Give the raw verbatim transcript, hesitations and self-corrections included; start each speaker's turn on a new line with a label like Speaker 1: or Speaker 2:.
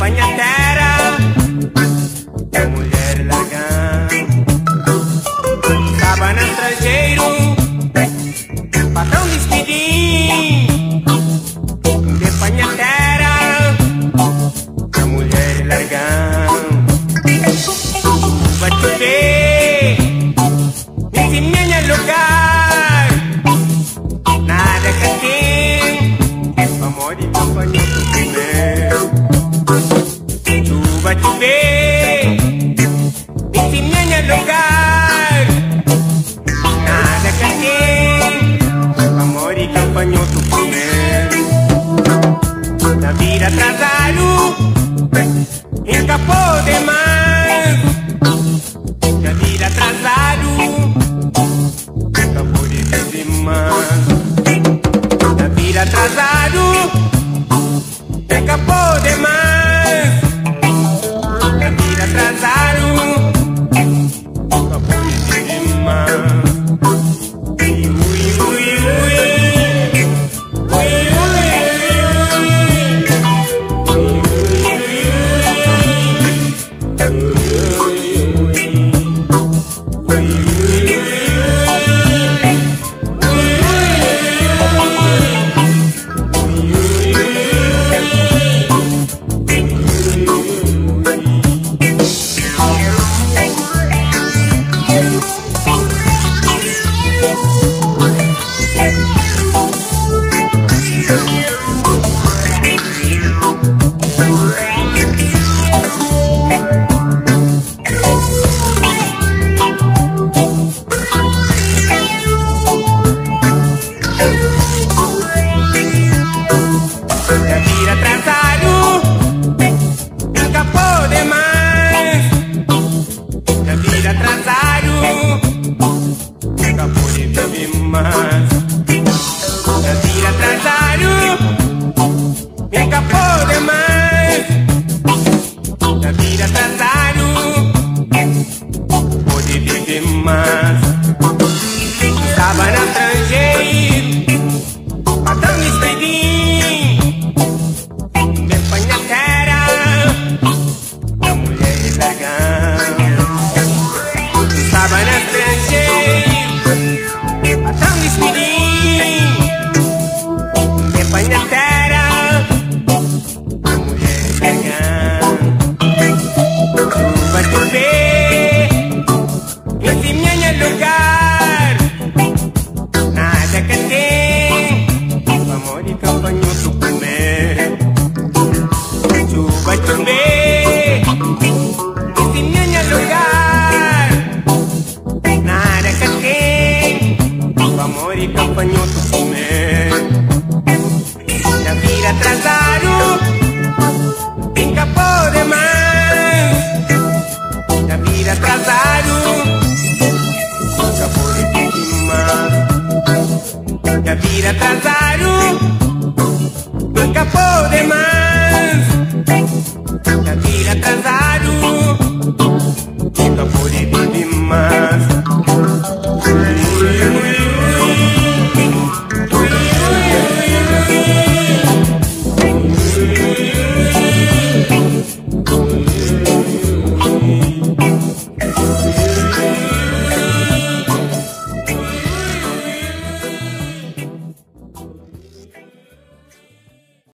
Speaker 1: minha terra, a mulher largada. Estava no estrangeiro, patrão despedindo. De minha terra, a mulher largada. Vai chover nesse meu lugar, nada que tem amor e companhia pro primeiro. Chuva de ver nesse meu lugar, nada que tem amor e companhia pro primeiro. Na vida atrasado, escapou demais. Na vida atrasado, escapou demais. Na vida atrasado, escapou demais. Na vida atrasado, escapou demais. Ui, ui, ui, ui. Ui,
Speaker 2: vida atrasado, escapou demais.